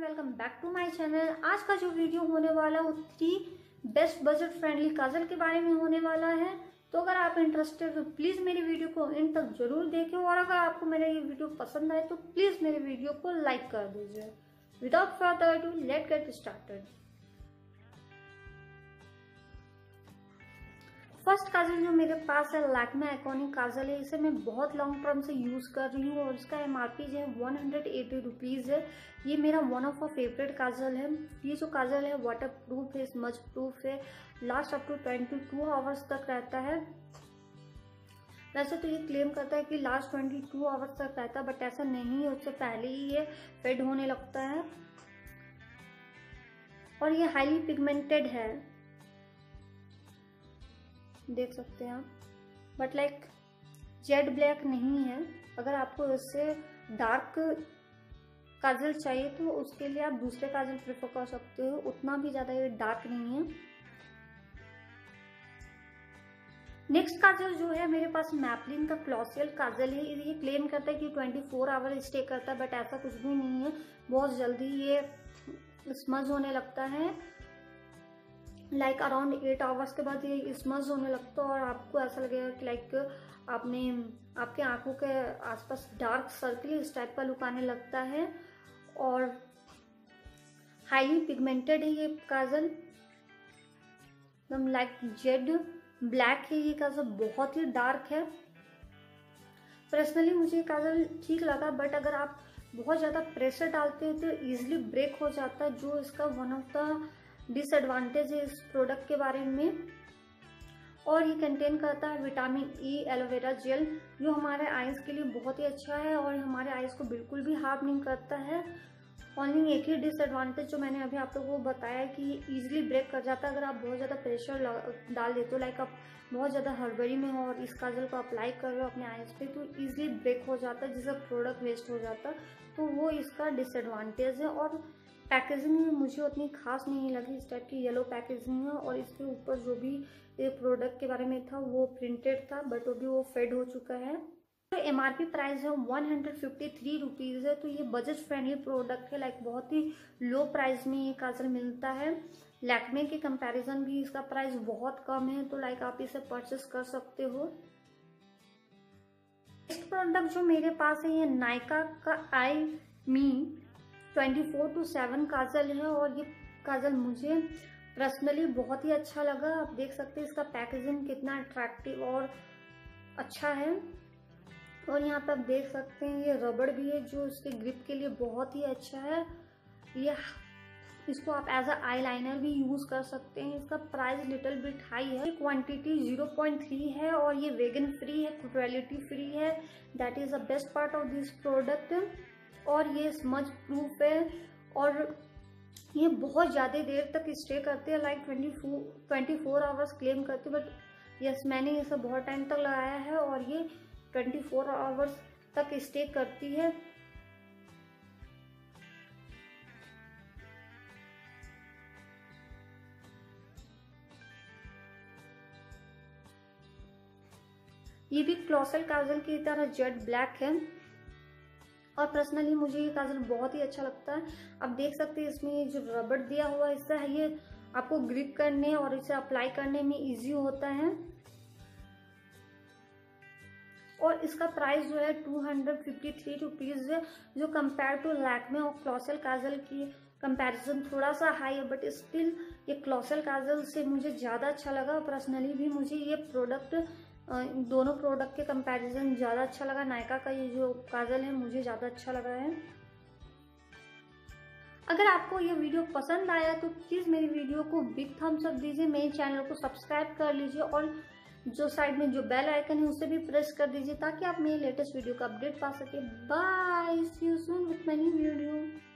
Welcome back to my channel. आज का जो वीडियो होने वाला है वो 3 बेस्ट बजट फ्रेंडली काजल के बारे में होने वाला है। तो अगर आप इंटरेस्टेड हो तो प्लीज मेरे वीडियो को इन तक जरूर देखें और अगर आपको मेरा ये वीडियो पसंद आए तो प्लीज मेरे वीडियो को लाइक कर दीजिए। Without further ado let's get started. First kajal जो मेरे पास है लैक्मे आइकॉनिक काजल है। इसे मैं बहुत लॉन्ग टर्म से यूज कर रही हूँ और इसका एमआरपी जो है 180 रुपीज है। ये मेरा one of a favourite kajal है। ये जो काजल है वाटर प्रूफ है, स्मज प्रूफ है, लास्ट अप टू 22 आवर्स तक रहता है। वैसे तो ये क्लेम करता है कि लास्ट 22 आवर्स तक रहता है, बट ऐसा नहीं है, उससे पहले ही ये फेड होने लगता है। और ये हाईली पिगमेंटेड है, देख सकते हैं आप, बट लाइक जेड ब्लैक नहीं है। अगर आपको इससे डार्क काजल चाहिए तो उसके लिए आप दूसरे काजल प्रेफर कर सकते हो, उतना भी ज्यादा ये डार्क नहीं है। नेक्स्ट काजल जो है मेरे पास मैपलिन का क्लॉसियल काजल है। ये क्लेम करता है कि 24 आवर स्टे करता है, बट ऐसा कुछ भी नहीं है। बहुत जल्दी ये स्मज होने लगता है, लाइक अराउंड 8 आवर्स के बाद ये स्मज होने लगता है और आपको ऐसा लगेगा कि लाइक आपके आंखों के आसपास डार्क सर्कल इस टाइप का लुक आने लगता है। और हाईली पिगमेंटेड है ये काजल, एकदम लाइक जेड ब्लैक है। ये काजल बहुत ही डार्क है। पर्सनली मुझे ये काजल ठीक लगा, बट अगर आप बहुत ज्यादा प्रेशर डालते हो तो इजिली ब्रेक हो जाता है, जो इसका वन ऑफ द डिसएडवांटेज है इस प्रोडक्ट के बारे में। और ये कंटेन करता है विटामिन ई एलोवेरा जेल, जो हमारे आईज के लिए बहुत ही अच्छा है और हमारे आईज को बिल्कुल भी हार्म नहीं करता है। ओनली एक ही डिसएडवांटेज जो मैंने अभी आप लोगों को बताया कि ये इजीली ब्रेक कर जाता है अगर आप बहुत ज़्यादा प्रेशर डाल देते हो, लाइक आप बहुत ज़्यादा हड़बड़ी में हो और इस काजल को अप्लाई कर रहे हो अपने आईज पे, तो इजीली ब्रेक हो जाता है, जिससे प्रोडक्ट वेस्ट हो जाता है। तो वो इसका डिसएडवांटेज है। और पैकेजिंग में मुझे उतनी खास नहीं लगी, इस टाइप की येलो पैकेजिंग है और इसके ऊपर जो भी ये प्रोडक्ट के बारे में था वो प्रिंटेड था, बट अभी वो फेड हो चुका है। तो एमआरपी प्राइस है 153 रुपीज है। तो ये बजट फ्रेंडली प्रोडक्ट है, लाइक बहुत ही लो प्राइस में ये काजल मिलता है। लैक्मे के कंपैरिजन भी इसका प्राइस बहुत कम है, तो लाइक आप इसे परचेस कर सकते हो। नेक्स्ट प्रोडक्ट जो मेरे पास है ये नायका का आई मी 24/7 काजल है और ये काजल मुझे पर्सनली बहुत ही अच्छा लगा। आप देख सकते हैं इसका पैकेजिंग कितना अट्रैक्टिव और अच्छा है। और यहाँ पे आप देख सकते हैं ये रबड़ भी है, जो इसके ग्रिप के लिए बहुत ही अच्छा है। ये इसको आप एज अ आई लाइनर भी यूज कर सकते हैं। इसका प्राइस लिटिल बिट हाई है। क्वांटिटी 0.3 है और ये वेगन फ्री है, क्रुएलिटी फ्री है। That is the best part of this product. और ये स्मज प्रूफ है और ये बहुत ज़्यादा देर तक स्टे करते हैं, लाइक 24 आवर्स क्लेम करते हैं, बट यस मैंने इसे बहुत टाइम तक लगाया है और ये 24 आवर्स तक स्टे करती है। ये भी क्लॉसल काजल की तरह जेड ब्लैक है और पर्सनली मुझे ये काजल बहुत ही अच्छा लगता है। आप देख सकते हैं इसमें जो रबड़ दिया हुआ है, इससे ये आपको ग्रिप करने और इसे अप्लाई करने में इजी होता है। और इसका प्राइस जो है 253 रुपीज है, जो कंपेयर टू लैक्मे और क्लॉसल काजल की कंपैरिजन थोड़ा सा हाई है, बट स्टिल ये क्लॉसल काजल से मुझे ज़्यादा अच्छा लगा। पर्सनली भी मुझे ये प्रोडक्ट दोनों प्रोडक्ट के कंपैरिजन ज़्यादा अच्छा लगा। नायका का ये जो काजल है मुझे ज़्यादा अच्छा लगा है। अगर आपको ये वीडियो पसंद आया तो प्लीज़ मेरी वीडियो को बिग थम्स अप दीजिए, मेरे चैनल को सब्सक्राइब कर लीजिए और जो साइड में जो बेल आइकन है उसे भी प्रेस कर दीजिए ताकि आप मेरे लेटेस्ट वीडियो का अपडेट पा सके। Bye, see you soon with my new video.